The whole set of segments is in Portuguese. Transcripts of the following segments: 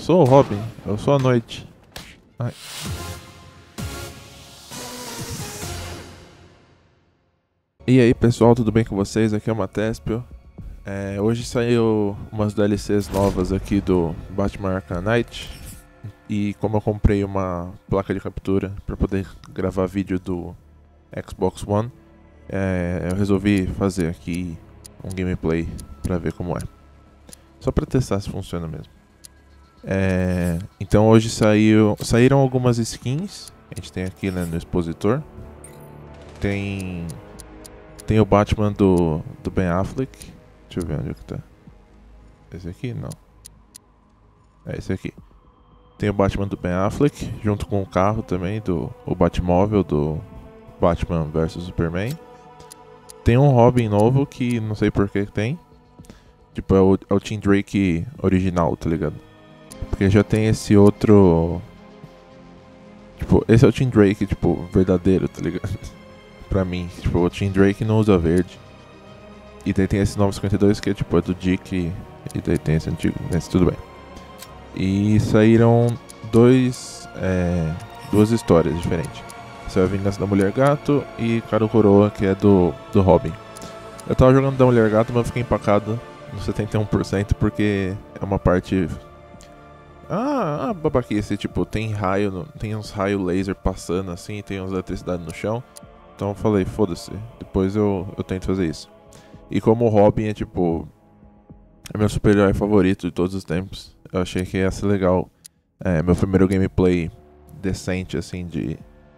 Sou o Robin, eu sou a noite. Ai. E aí pessoal, tudo bem com vocês? Aqui é o Matespio. Hoje saiu umas DLCs novas aqui do Batman Arkham Knight. E como eu comprei uma placa de captura para poder gravar vídeo do Xbox One, eu resolvi fazer aqui um gameplay para ver como é. Só para testar se funciona mesmo. Então hoje saíram algumas skins. A gente tem aqui, né, no expositor. Tem o Batman do Ben Affleck. Deixa eu ver onde é que tá. Esse aqui? Não. É esse aqui. Tem o Batman do Ben Affleck, junto com o carro também, o Batmóvel do Batman vs Superman. Tem um Robin novo que não sei por que tem. Tipo, é o Tim Drake original, tá ligado? Porque já tem esse outro... Tipo, esse é o Tim Drake, tipo, verdadeiro, tá ligado? Pra mim, tipo, o Tim Drake não usa verde. E daí tem esse 952 que é tipo, é do Dick. E daí tem esse antigo, mas tudo bem. E saíram duas histórias diferentes. Saiu a Vingança da Mulher Gato e Caro Coroa, que é do Robin. Eu tava jogando da Mulher Gato, mas eu fiquei empacado no 71% porque é uma parte... babaquice, tipo, tem uns raios laser passando assim, tem uns eletricidade no chão. Então eu falei, foda-se, depois eu tento fazer isso. E como o Robin é tipo, é meu super-herói favorito de todos os tempos, eu achei que ia ser legal. Meu primeiro gameplay decente assim de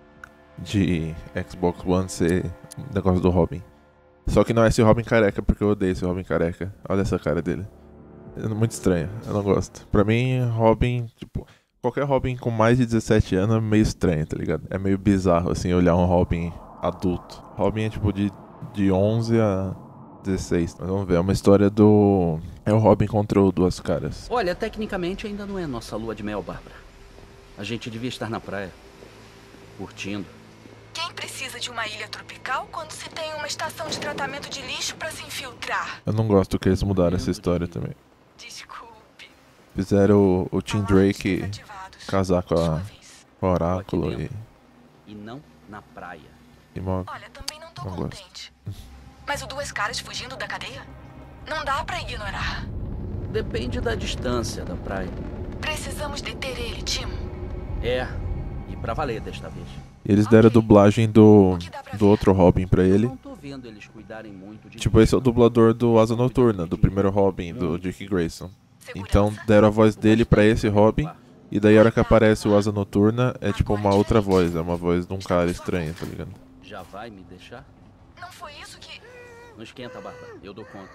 Xbox One ser um negócio do Robin. Só que não é esse Robin careca, porque eu odeio esse Robin careca. Olha essa cara dele. É muito estranho, eu não gosto. Pra mim, Robin, tipo, qualquer Robin com mais de 17 anos é meio estranho, tá ligado? É meio bizarro, assim, olhar um Robin adulto. Robin é tipo de 11 a 16. Mas vamos ver, é uma história do... É o Robin contra o Duas Caras. Olha, tecnicamente ainda não é nossa lua de mel, Bárbara. A gente devia estar na praia, curtindo. Quem precisa de uma ilha tropical quando se tem uma estação de tratamento de lixo pra se infiltrar? Eu não gosto que eles mudaram essa história também. Desculpe. Fizeram o Tim Drake casar com a Oráculo E não na praia. Olha, também não tô contente. Mas o Duas Caras fugindo da cadeia? Não dá pra ignorar. Depende da distância da praia. Precisamos deter ele, Tim. E pra valer desta vez. E eles deram a dublagem do outro Robin pra ele. Não tô vendo eles cuidarem muito de... Tipo, esse é o dublador do Asa Noturna, do primeiro Robin, do Dick Grayson. Então deram a voz dele pra esse Robin. E daí a hora que aparece o Asa Noturna é tipo uma outra voz. É uma voz de um cara estranho, tá ligado? Já vai me deixar? Não foi isso que... Não esquenta, Bárbara. Eu dou conta.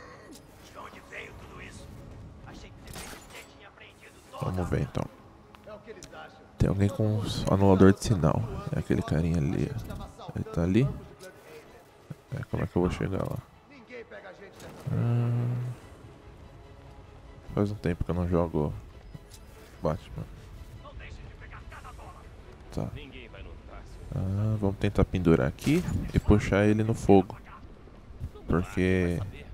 Vamos ver então. Tem alguém com anulador de sinal. É aquele carinha ali. Ele tá ali? Como é que eu vou chegar lá? Faz um tempo que eu não jogo Batman. Tá. Vamos tentar pendurar aqui e puxar ele no fogo. Porque...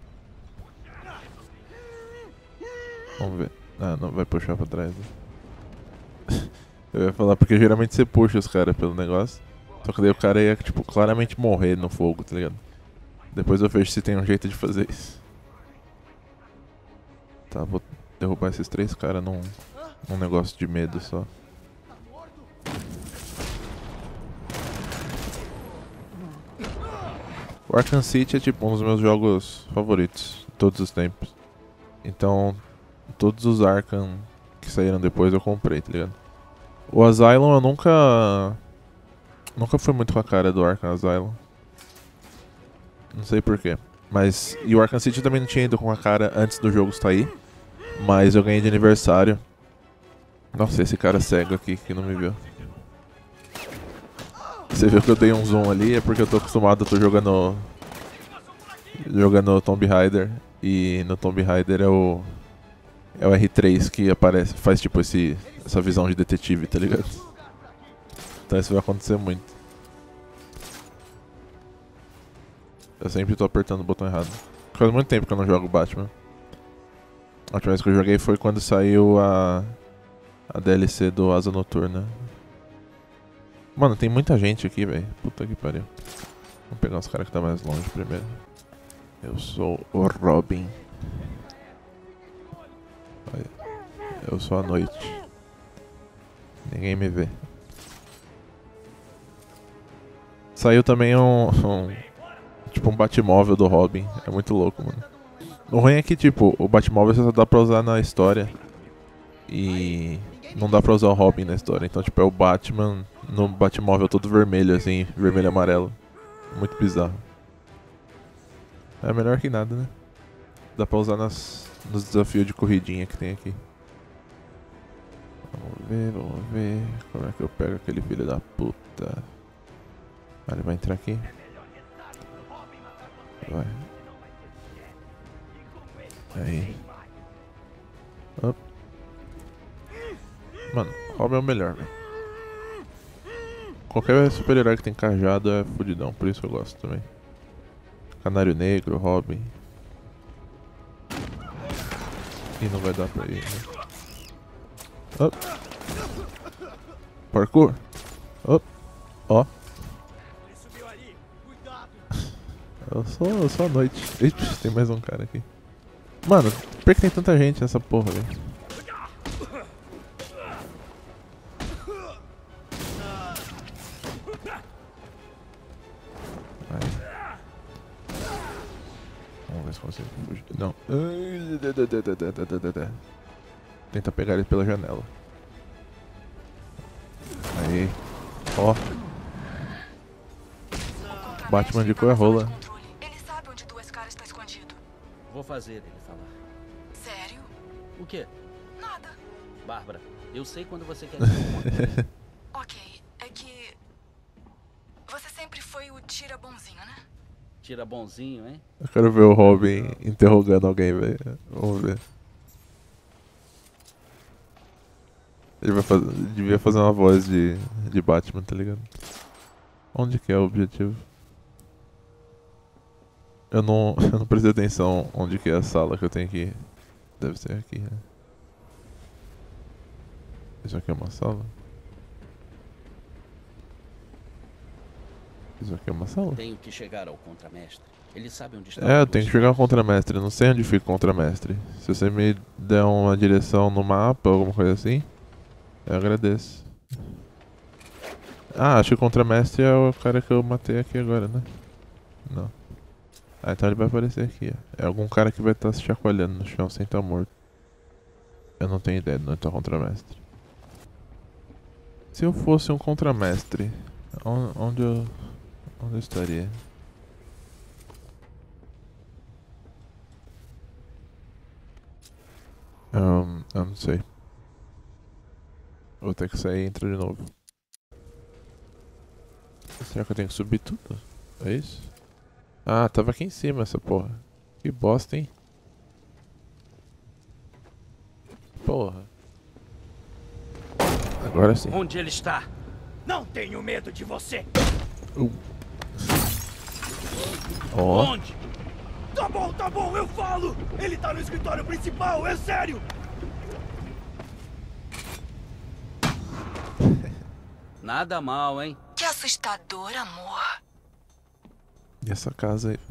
Vamos ver. Não vai puxar pra trás. Eu ia falar porque geralmente você puxa os caras pelo negócio. Só que daí o cara ia, tipo, claramente morrer no fogo, tá ligado? Depois eu vejo se tem um jeito de fazer isso. Tá, vou derrubar esses três caras num negócio de medo só. O Arkham City é tipo um dos meus jogos favoritos de todos os tempos. Então, todos os Arkham que saíram depois eu comprei, tá ligado? O Asylum eu nunca fui muito com a cara do Arkham Asylum. Não sei porquê. Mas, e o Arkham City também não tinha ido com a cara antes do jogo sair. Mas eu ganhei de aniversário. Nossa, esse cara cego aqui que não me viu. Você viu que eu dei um zoom ali, é porque eu tô acostumado, eu tô jogando Tomb Raider. E no Tomb Raider é o R3 que aparece, faz tipo essa visão de detetive, tá ligado? Então isso vai acontecer muito. Eu sempre tô apertando o botão errado. Faz muito tempo que eu não jogo Batman. A última vez que eu joguei foi quando saiu a DLC do Asa Noturna. Mano, tem muita gente aqui, velho. Puta que pariu. Vamos pegar os caras que tá mais longe primeiro. Eu sou o Robin. Olha. Eu sou a noite. Ninguém me vê. Saiu também tipo um Batmóvel do Robin. É muito louco, mano. O ruim é que, tipo, o Batmóvel só dá pra usar na história. E não dá pra usar o Robin na história. Então, tipo, é o Batman no Batmóvel todo vermelho, assim, vermelho e amarelo. Muito bizarro. É melhor que nada, né? Dá pra usar nos desafios de corridinha que tem aqui. Vamos ver. Como é que eu pego aquele filho da puta? Ah, ele vai entrar aqui. Vai. Aí. Op. Mano, Robin é o melhor, velho. Qualquer super-herói que tem cajado é fudidão, por isso eu gosto também. Canário Negro, Robin. E não vai dar pra ir, né? Op. Parkour. Op. Ó. Eu sou a noite. Eita, tem mais um cara aqui. Mano, por que tem tanta gente nessa porra, velho? Vamos ver se consigo fugir. Não. Tenta pegar ele pela janela. Aí. Ó. Batman de cor rola. Ele sabe onde duas caras está escondido. Vou fazer ele falar. Sério? O quê? Nada. Bárbara, eu sei quando você quer dizer. Ok, é que... Você sempre foi o tira bonzinho, né? Tira bonzinho, hein? Eu quero ver o Robin interrogando alguém, velho. Vamos ver. Ele vai fazer, devia fazer uma voz de Batman, tá ligado? Onde que é o objetivo? Eu não prestei atenção onde que é a sala que eu tenho que ir. Deve ser aqui, né? Isso aqui é uma sala? Isso aqui é uma sala? Tenho que chegar ao contramestre. Ele sabe onde está. É, eu tenho que chegar ao contramestre. Eu não sei onde fica o contramestre. Se você me der uma direção no mapa, alguma coisa assim, eu agradeço. Ah, acho que o contramestre é o cara que eu matei aqui agora, né? Não. Ah, então ele vai aparecer aqui, ó. É algum cara que vai estar se chacoalhando no chão sem estar morto. Eu não tenho ideia de onde tá o contramestre. Se eu fosse um contramestre, onde eu estaria? Eu não sei. Vou ter que sair e entrar de novo. Será que eu tenho que subir tudo? É isso? Ah, tava aqui em cima essa porra. Que bosta, hein? Porra. Agora sim. Onde ele está? Não tenho medo de você. Ó. Onde? Tá bom, eu falo. Ele tá no escritório principal, é sério. Nada mal, hein? Que assustador, amor. E essa casa aí?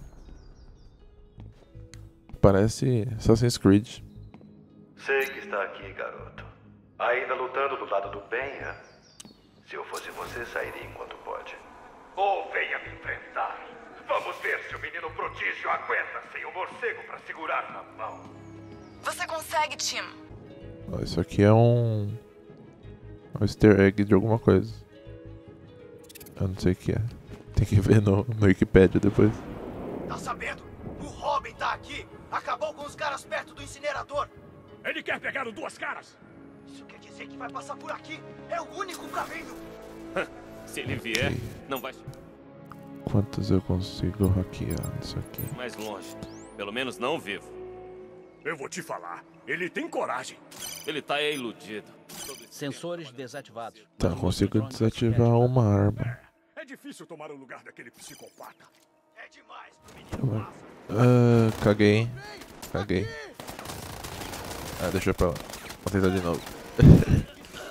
Parece Assassin's Creed. Sei que está aqui, garoto. Ainda lutando do lado do bem, é? Se eu fosse você, sairia enquanto pode. Ou venha me enfrentar. Vamos ver se o menino prodígio aguenta sem o morcego para segurar na mão. Você consegue, Tim. Ó, isso aqui é um easter egg de alguma coisa. Eu não sei o que é. Tem que ver no Wikipedia depois. Tá sabendo? O Robin tá aqui. Acabou com os caras perto do incinerador. Ele quer pegar o Duas Caras. Isso quer dizer que vai passar por aqui. É o único caminho. Se ele vier, não vai Quantos eu consigo hackear nisso aqui? mais longe. Pelo menos não vivo. Eu vou te falar. Ele tem coragem. Ele tá iludido. Sensores desativados. Tá, consigo desativar uma arma. É difícil tomar o lugar daquele psicopata. É demais pro menino. Caguei. Caguei. Ah, deixa eu pra lá. Vou tentar de novo.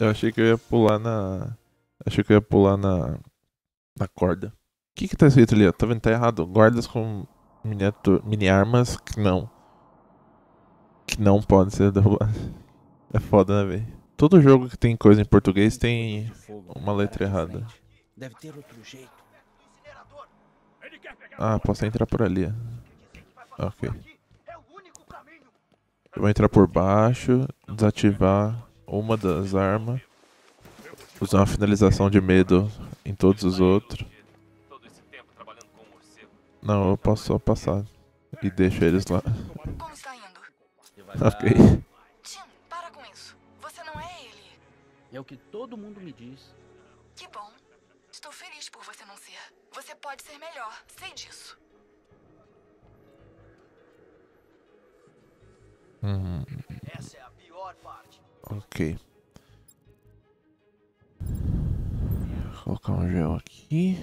Eu achei que eu ia pular na... Achei que eu ia pular na corda. O que tá escrito ali? Ó? Tá vendo? Tá errado. Guardas com mini armas que não podem ser derrubadas. É foda, né, velho? Todo jogo que tem coisa em português tem uma letra errada. Deve ter outro jeito. Ah, posso entrar por ali. Ok. Eu vou entrar por baixo, desativar uma das armas, usar uma finalização de medo em todos os outros. Não, eu posso só passar e deixo eles lá. Como está indo? Ok. Tim, para com isso. Você não é ele. É o que todo mundo me diz. Que bom. Estou feliz por você não ser. Você pode ser melhor, sei disso. Essa é a pior parte. Ok. Vou colocar um gel aqui.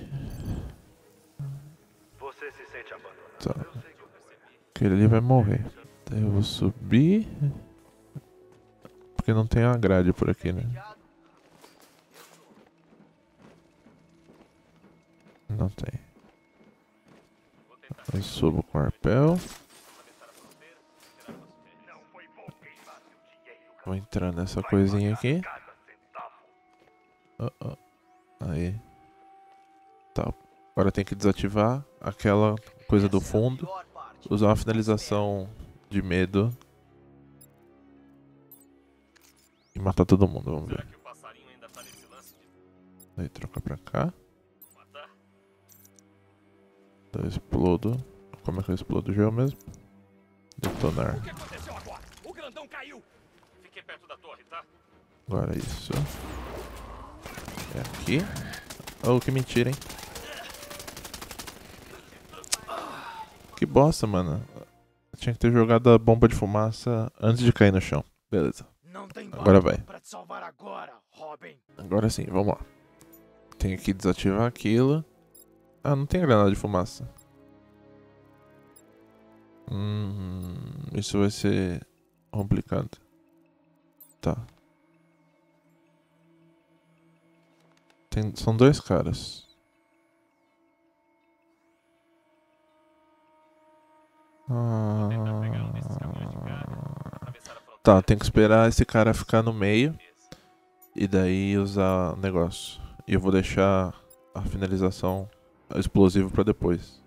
Você se sente abandonado. Tá. Eu sei que eu percebi. Aquele ali vai morrer. Daí eu vou subir. Porque não tem uma grade por aqui, né? Não tem. Eu subo com o arpel. Vou entrar nessa coisinha aqui. Aí. Tá. Agora tem que desativar aquela coisa do fundo. Usar uma finalização de medo. E matar todo mundo, vamos ver. Aí troca pra cá. Daí eu explodo. Como é que eu explodo o gel mesmo? Detonar. O que aconteceu agora? O grandão caiu. Fiquei perto da torre, tá? Agora isso. É aqui. Oh, que mentira, hein? Que bosta, mano. Eu tinha que ter jogado a bomba de fumaça antes de cair no chão. Beleza. Não tem Agora vai. pra te salvar agora, Robin. Agora sim, vamos lá. Tenho que desativar aquilo. Ah, não tem granada de fumaça. Isso vai ser complicado. Tá. São dois caras. Tá, tem que esperar esse cara ficar no meio. E daí usar o negócio. E eu vou deixar a finalização explosivo pra depois.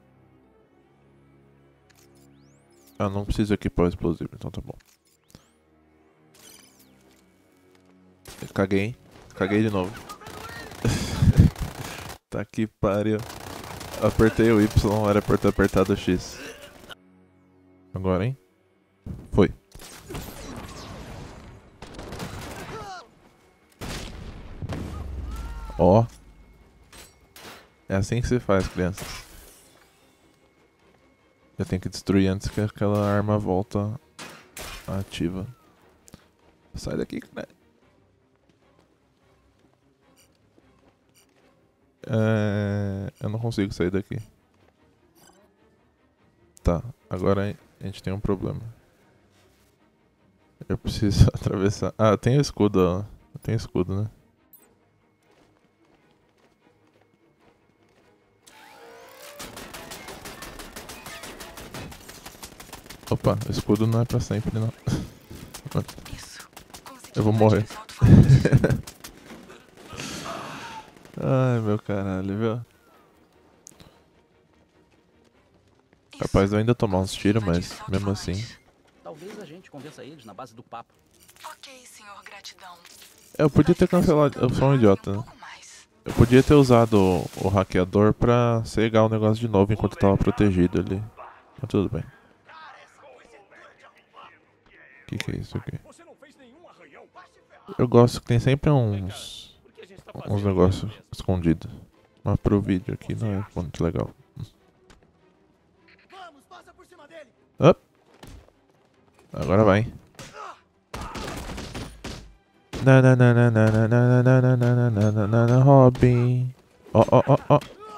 Ah, não preciso equipar o explosivo, então tá bom. Eu caguei. Caguei de novo. Tá que pariu. Apertei o Y, era pra ter apertado o X. Agora, hein? Foi. Ó. É assim que se faz, crianças. Eu tenho que destruir antes que aquela arma volta ativa. Sai daqui, cara. Eu não consigo sair daqui. Tá, agora a gente tem um problema. Eu preciso atravessar. Ah, tem o escudo, ó. Tem escudo, né? Opa, o escudo não é pra sempre, não. Isso. Eu vou morrer. Ai, meu caralho, viu? Capaz de eu ainda tomar uns tiros, mas mesmo assim. Talvez a gente convença eles na base do papo. Ok, senhor gratidão. Eu podia ter cancelado. Eu sou um idiota, né? Eu podia ter usado o hackeador pra cegar o negócio de novo enquanto eu tava protegido ali. Mas tudo bem. O que é isso aqui? Eu gosto que tem sempre uns negócios escondidos. Mas pro vídeo aqui não é muito legal. Vamos, passa por cima dele. Up. Agora vai. Robin. Ó.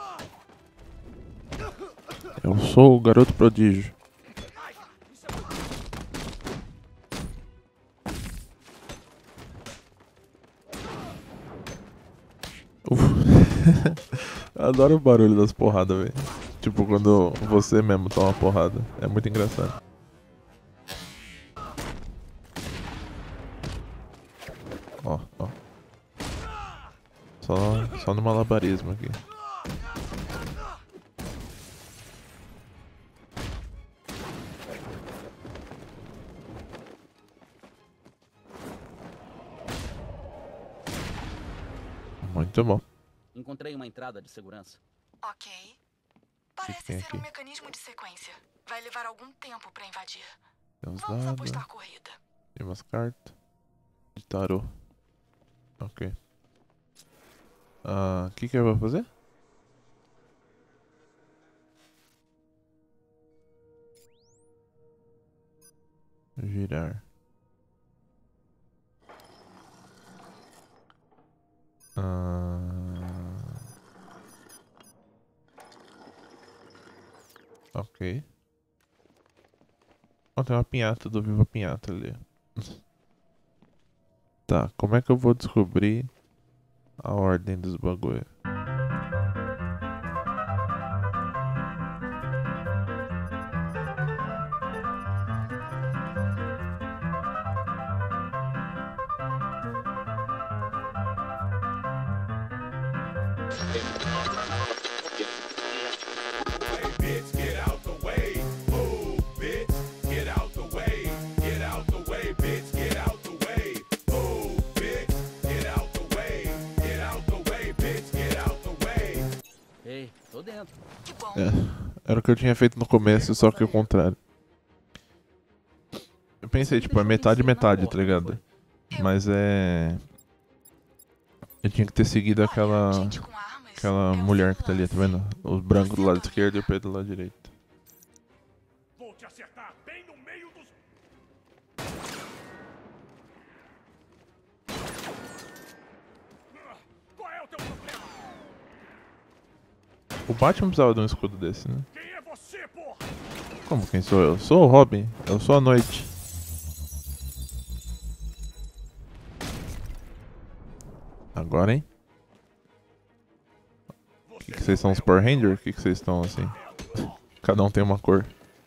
Eu sou o garoto prodígio. Adoro o barulho das porradas, velho. Tipo, quando você mesmo toma porrada. É muito engraçado. Ó, ó. Só no malabarismo aqui. Muito bom. Encontrei uma entrada de segurança. Ok. Parece tem ser aqui? um mecanismo de sequência. Vai levar algum tempo pra invadir. Tem uns Vamos dados. apostar corrida. Tem umas cartas. De tarô. Ok. O que eu vou fazer? Girar. Ok. Ó, tem uma pinhata do Viva Pinhata ali. Tá, como é que eu vou descobrir a ordem dos bagulho? Ei, tô dentro. Que bom. Era o que eu tinha feito no começo, só que o contrário. Eu pensei, tipo, é metade metade, tá ligado? Mas é... Eu tinha que ter seguido aquela... Gente com armas Aquela é um mulher que tá ali, tá lance. vendo? O branco do lado esquerdo e o preto do lado direito. Vou te acertar bem no meio dos... Qual é o teu problema? O Batman precisava de um escudo desse, né? Quem é você, porra? Como quem sou eu? Sou o Robin. Eu sou a noite. Agora, hein? O que vocês são, os Power Rangers? O que vocês estão assim? Cada um tem uma cor.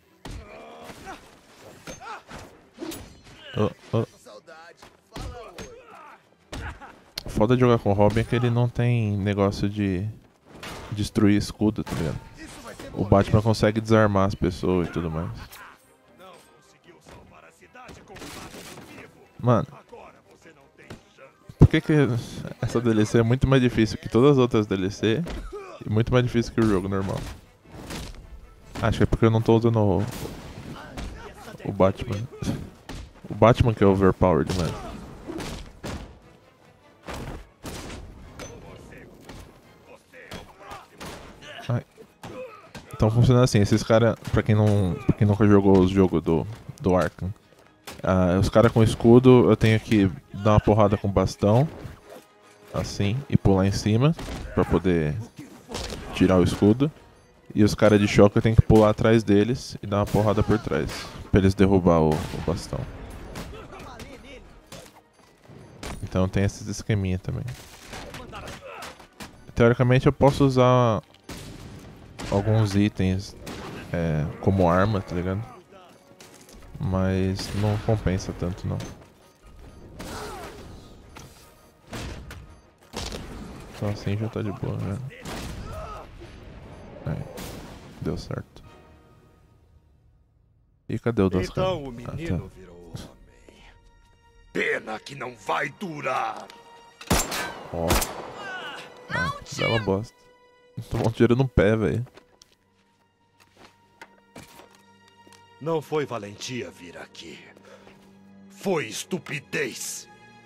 O foda de jogar com o Robin é que ele não tem negócio de destruir escudo, tá ligado? O Batman consegue desarmar as pessoas e tudo mais. Não conseguiu salvar a cidade com o Batman vivo. Mano, Agora você não tem chance. por que essa DLC é muito mais difícil que todas as outras DLC e muito mais difícil que o jogo normal? Acho que é porque eu não tô usando o Batman. O Batman que é overpowered, mano. Ai. Então funciona assim, esses caras, pra quem nunca jogou os jogos do Arkham, os caras com escudo eu tenho que dar uma porrada com bastão, assim, e pular em cima pra poder tirar o escudo. E os caras de choque eu tenho que pular atrás deles e dar uma porrada por trás, pra eles derrubar o bastão. Então tem esses esqueminha também. Teoricamente eu posso usar alguns itens como arma, tá ligado? Mas não compensa tanto não. Então assim já tá de boa, né? Aí, deu certo. E cadê o dos caras? Então o menino virou homem. Pena que não vai durar. Ó. Bela bosta. Tomou um tiro no pé, velho. Não foi valentia vir aqui. Foi estupidez.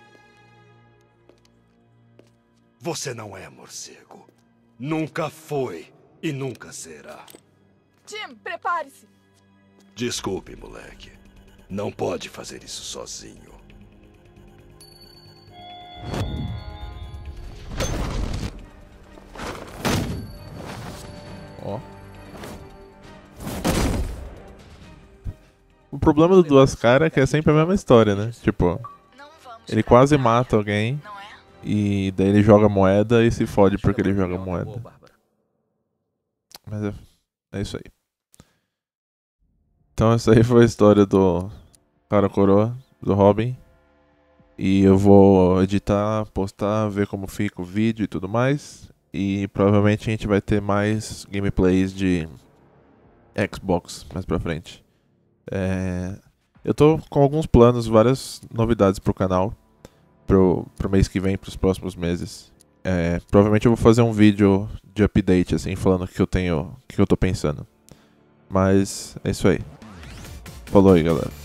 Você não é morcego. Nunca foi e nunca será. Jim, prepare-se. Desculpe, moleque. Não pode fazer isso sozinho. Ó. O problema do Duas Caras é que é sempre a mesma história, né? Tipo, Não vamos ele quase pra praia, mata alguém não é? E daí ele joga moeda e se fode porque ele joga moeda. Boa, Bárbara. Mas é isso aí. Então essa aí foi a história do Cara Coroa, do Robin. E eu vou editar, postar, ver como fica o vídeo e tudo mais. E provavelmente a gente vai ter mais gameplays de Xbox mais pra frente. Eu tô com alguns planos, várias novidades pro canal. Pro mês que vem, pros próximos meses. Provavelmente eu vou fazer um vídeo de update, assim, falando o que eu tô pensando. Mas é isso aí. Falou aí, galera.